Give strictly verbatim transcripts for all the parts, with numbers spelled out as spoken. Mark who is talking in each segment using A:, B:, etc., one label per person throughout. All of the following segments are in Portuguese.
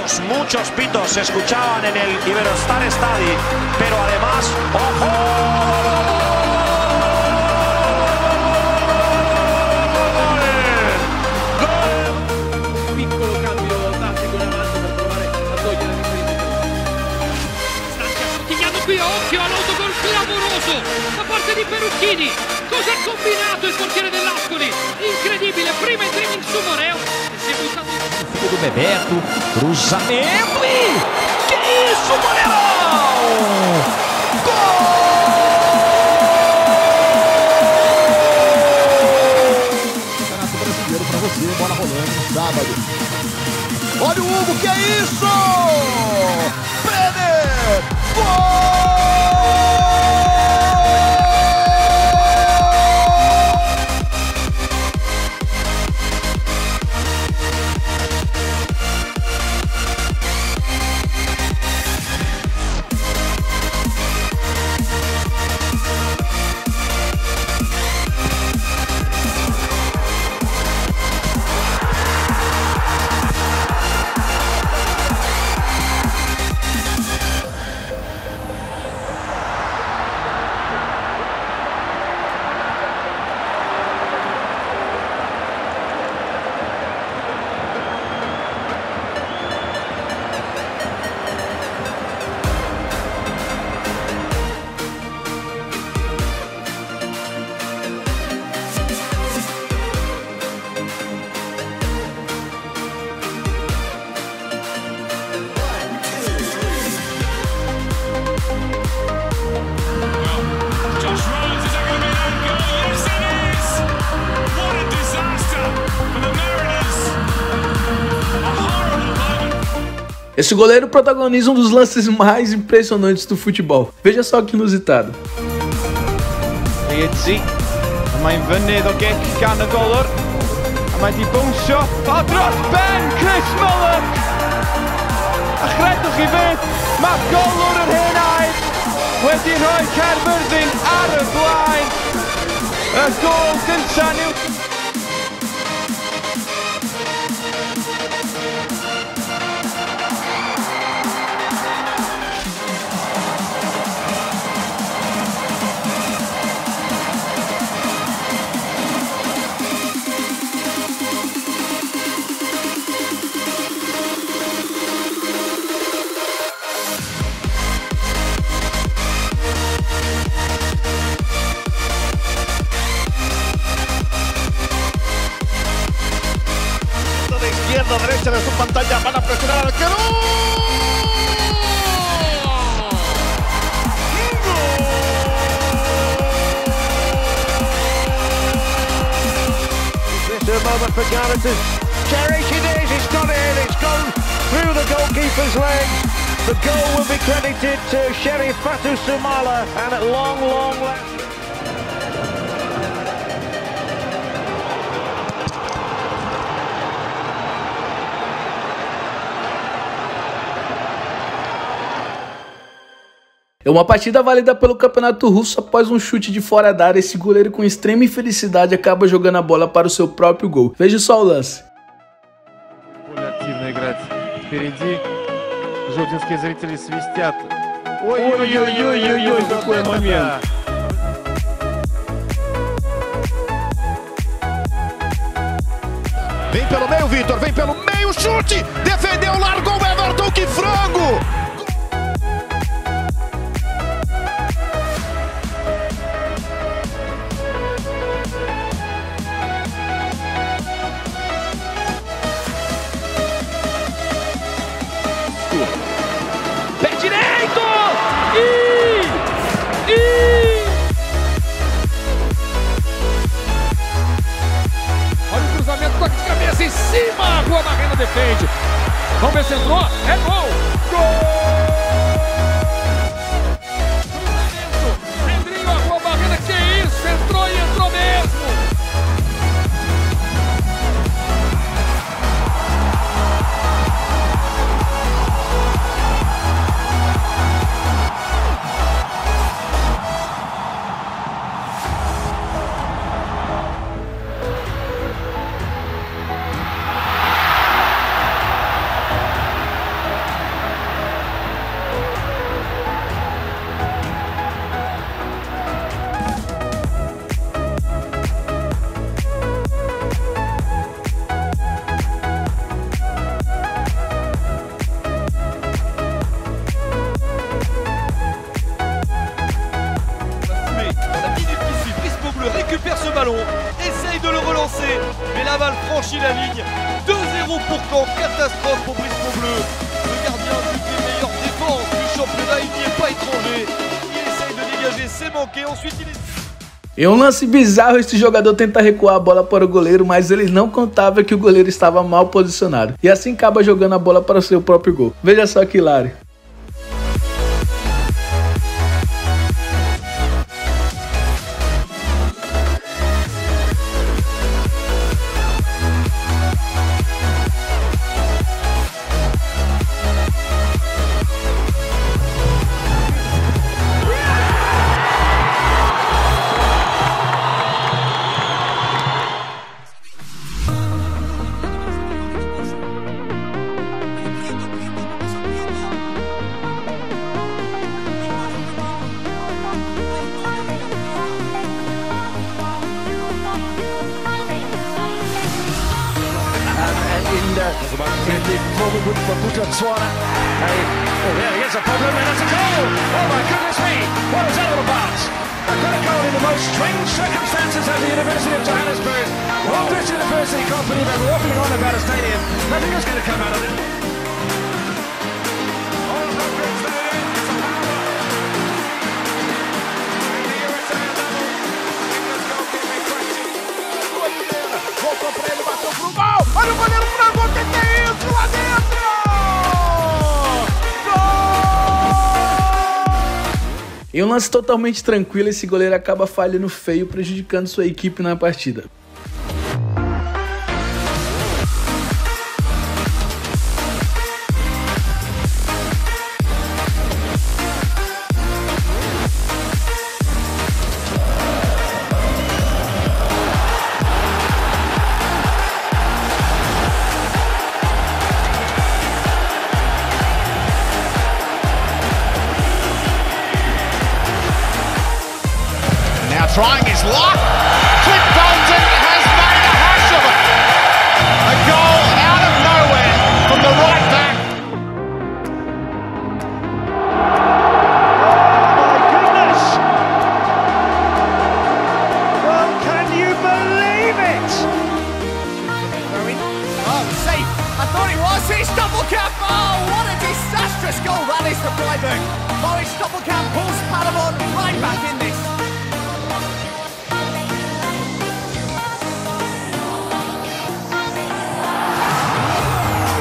A: pitos, muchos pitos se escuchaban en el Iberostar Stadium, pero además, ¡ojo!
B: Occhio all'autogol clamoroso da parte di Perucchini. Cosa ha combinato il portiere dell'Ascoli? Incredibile, prima entrata su Moreo e si è buttato
C: do Bebeto, cruzamento e que isso, goleirão! Gol!
D: Campeonato Brasileiro para você, bola rolando no sábado. Olha o Hugo, que é isso? Brenner! Gol!
E: Esse goleiro protagoniza um dos lances mais impressionantes do futebol. Veja só que inusitado.
F: Lietzi, a mae'n fynydd o gic gan y golwr, a mae di bwnsio o dros ben Chris Muller. A chredwch i beth, mae golwr yr hen aed wedi rhoi Caerfyrddin ar y blaen. Y gol gyntaf niw.
D: Izquierda, derecha de su pantalla, van a presionar al arquero.
A: This is a moment for Gareth. Cherish it is, it's got in, it's gone through the goalkeeper's legs. The goal will be credited to Sheriff Fatu Sumala, and at long, long last.
E: É uma partida válida pelo Campeonato Russo. Após um chute de fora da área, esse goleiro com extrema infelicidade acaba jogando a bola para o seu próprio gol. Veja só o lance.
D: Vem pelo meio, Vitor, vem pelo meio, chute! Defendeu, largou o Everton, que frango!
B: pé direito e e olha o cruzamento, toque de cabeça em cima, a Rua Barreira defende. Vamos ver se entrou, é gol, gol. Pedrinho, a Rua Barreira, que isso, entrou e entrou mesmo.
G: ballon, essaye de le relancer, mais la balle franchit la ligne. deux zéro pour Caen, catastrophe pour Briscoe Bleu. Le gardien d'une des meilleures défenses du championnat, il n'y est pas étranger. Il essaye de dégager, c'est manqué, ensuite il est...
E: Em um lance bizarro, esse jogador tenta recuar a bola para o goleiro, mas ele não contava que o goleiro estava mal posicionado. E assim acaba jogando a bola para o seu próprio gol. Veja só que hilário.
A: in the forward for Buta-Tswana. Hey, oh, there he is, a problem, and it's a goal! Oh my goodness me, what is that all about? A good goal in the most strange circumstances at the University of Johannesburg. Walters University can't believe they're walking on about a stadium. Nothing is going to come out of it.
D: Olha o goleiro frangou, o que, que é isso lá dentro? Gol!
E: Em um lance totalmente tranquilo, esse goleiro acaba falhando feio, prejudicando sua equipe na partida.
H: Trying his luck, Clint Bolton has made a hash of it. A goal out of nowhere from the right back.
A: Oh my goodness! Well, can you believe it?
H: Oh, safe. I thought it was. It's Stoppelkamp. Oh, what a disastrous goal that is for Freiburg. Boris Stoppelkamp pulls Paderborn right back in this.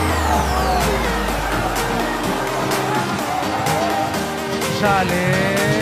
A: Sale.